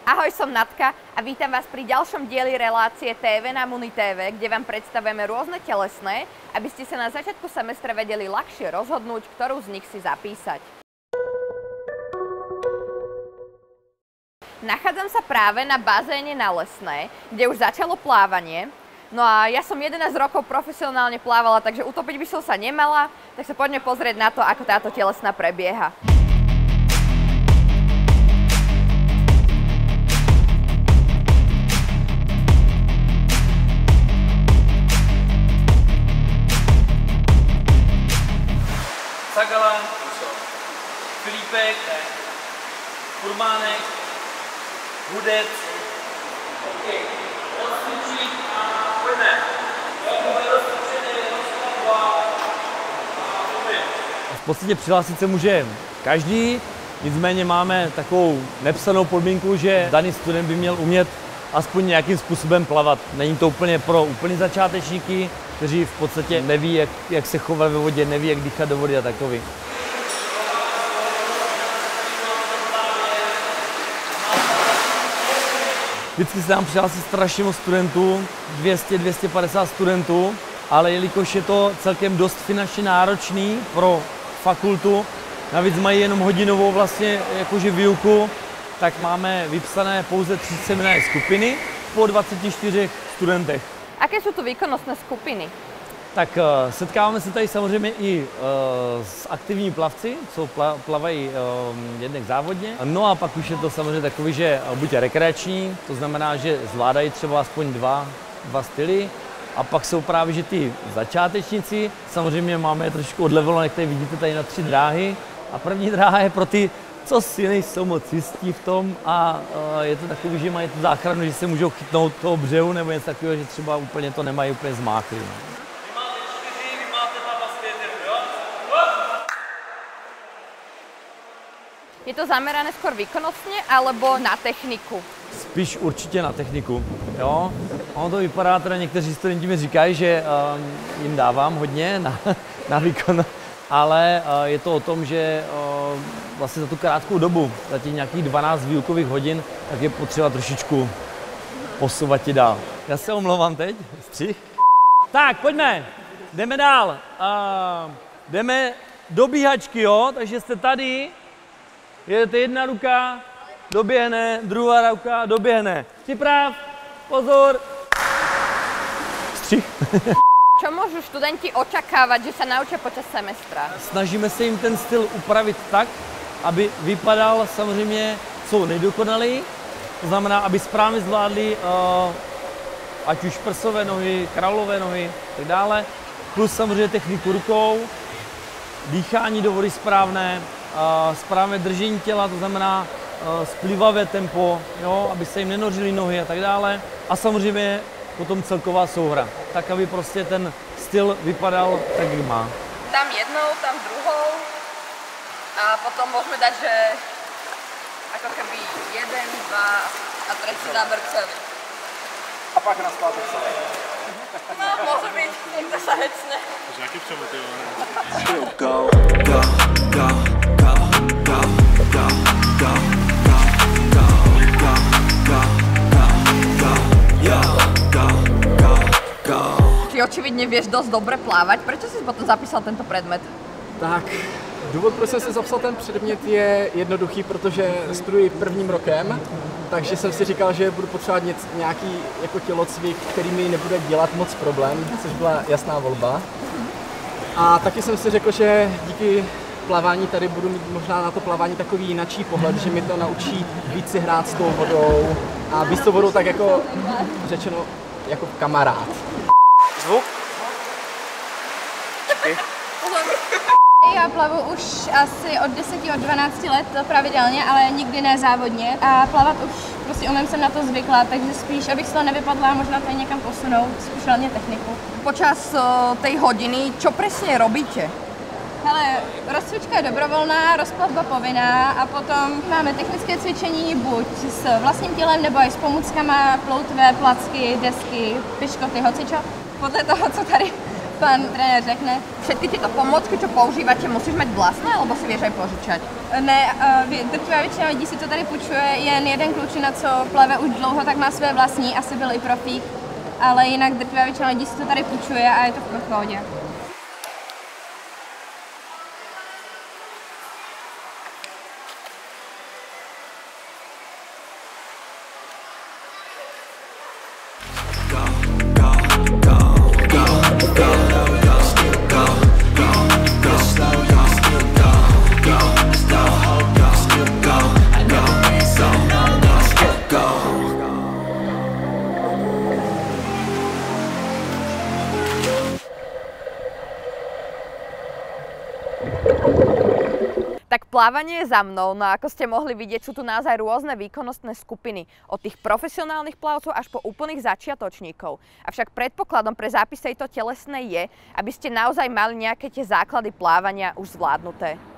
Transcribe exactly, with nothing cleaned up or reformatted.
Ahoj, som Natka a vítam vás pri ďalšom dieli relácie té vé na Muni té vé, kde vám predstavujeme rôzne telesné, aby ste sa na začiatku semestra vedeli ľahšie rozhodnúť, ktorú z nich si zapísať. Nachádzam sa práve na bazéne na Lesné, kde už začalo plávanie. No a ja som jedenásť rokov profesionálne plávala, takže utopiť by som sa nemala, tak sa poďme pozrieť na to, ako táto telesná prebieha. Sagala, Filipek, Kurmánek, Hudec. OK, odstřičit a pojďme. V podstatě přihlásit se může každý, nicméně máme takovou nepsanou podmínku, že daný student by měl umět aspoň nějakým způsobem plavat. Není to úplně pro úplný začátečníky, kteří v podstatě neví, jak, jak se chovat ve vodě, neví, jak dýchat do vody a takový. Vždycky se nám přihlásí strašně moc studentů, dvě stě, dvě stě padesát studentů, ale jelikož je to celkem dost finančně náročný pro fakultu, navíc mají jenom hodinovou vlastně jakože výuku, tak máme vypsané pouze tři seminární skupiny po dvaceti čtyřech studentech. Aké sú tu výkonnostné skupiny? Tak setkáváme se tady samozřejmě i s aktivními plavci, co plavají jednak závodně. No a pak už je to samozřejmě takový, že buď rekreační, to znamená, že zvládají třeba aspoň dva, dva styly. A pak jsou právě, že ty začátečníci, samozřejmě máme je trošku odlevelované, jak tady vidíte tady na tři dráhy. A první dráha je pro ty, co si nejsou moc jistí v tom a je to takový, že mají tu záchranu, že se můžou chytnout toho břehu nebo něco takového, že třeba úplně to nemají úplně zmáklý. Je to zamerané skôr výkonnostne alebo na techniku? Spíš určitě na techniku, jo. Ono to vypadá, teda někteří studenti mi říkají, že um, jim dávám hodně na, na výkon, ale uh, je to o tom, že uh, vlastně za tu krátkou dobu, za těch nějakých dvanáct výukových hodin, tak je potřeba trošičku posouvat ti dál. Já se omlouvám teď, střih. Tak, pojďme, jdeme dál. Uh, jdeme do bíhačky, jo, takže jste tady. Jedete jedna ruka, doběhne, druhá ruka, doběhne. Připrav, pozor. Střih. Čo môžu študenti očakávať, že sa naučia počas semestra? Snažíme se jim ten styl upravit tak, aby vypadal samozřejmě co nejdokonalej. To znamená, aby správně zvládli uh, ať už prsové nohy, kraulové nohy a tak dále. Plus samozřejmě techniku rukou, dýchání do vody správné, uh, správné držení těla, to znamená uh, splivavé tempo, jo, aby se jim nenořily nohy a tak dále. A samozřejmě potom celková souhra, tak aby prostě ten styl vypadal tak, jak má. Tam jednou, tam druhou a potom môžeme dať, že ako keby jeden, dva a tretí záber celý. A pak na zpátek celé. No, môže byť, niekto sa hecne. Takže jaký přemotivované. Go, go, go, go, go, go, go, go, go, go, go, go, go, go, go, go. Či očividne vieš dosť dobre plávať, prečo si potom zapísal tento predmet? Tak, důvod, proč jsem si zapsal ten předmět, je jednoduchý, protože studuji prvním rokem, takže jsem si říkal, že budu potřebovat nějaký jako tělocvik, který mi nebude dělat moc problém, což byla jasná volba. A taky jsem si řekl, že díky plavání tady budu mít možná na to plavání takový jinačí pohled, že mi to naučí víc si hrát s tou vodou a být s tou vodou tak jako řečeno jako kamarád. Zvuk? Já plavu už asi od deseti, od dvanácti let pravidelně, ale nikdy ne závodně. A plavat už prostě umím, jsem na to zvykla, takže spíš, abych se to nevypadla, možná to někam posunout, spíš hlavně techniku. Počas uh, tej hodiny, čo presne robíte? Hele, rozcvička je dobrovolná, rozplavba povinná a potom máme technické cvičení buď s vlastním tělem nebo i s pomůckama, ploutve, placky, desky, piškoty, hocičo. Podle toho, co tady pán trenér řekne. Všetky tieto pomôcky, čo používate, musíš mať vlastné, alebo si vieš aj požičať? Ne, uh, drtivá většina lidí si to tady půjčuje, jen jeden klučina, co plave už dlouho, tak má své vlastní, asi byl i profík, ale jinak drtivá většina lidí si to tady půjčuje a je to v pohodě. Tak plávanie je za mnou, no ako ste mohli vidieť, sú tu naozaj rôzne výkonnostné skupiny, od tých profesionálnych plavcov až po úplných začiatočníkov. Avšak predpokladom pre zápis tejto telesnej je, aby ste naozaj mali nejaké tie základy plávania už zvládnuté.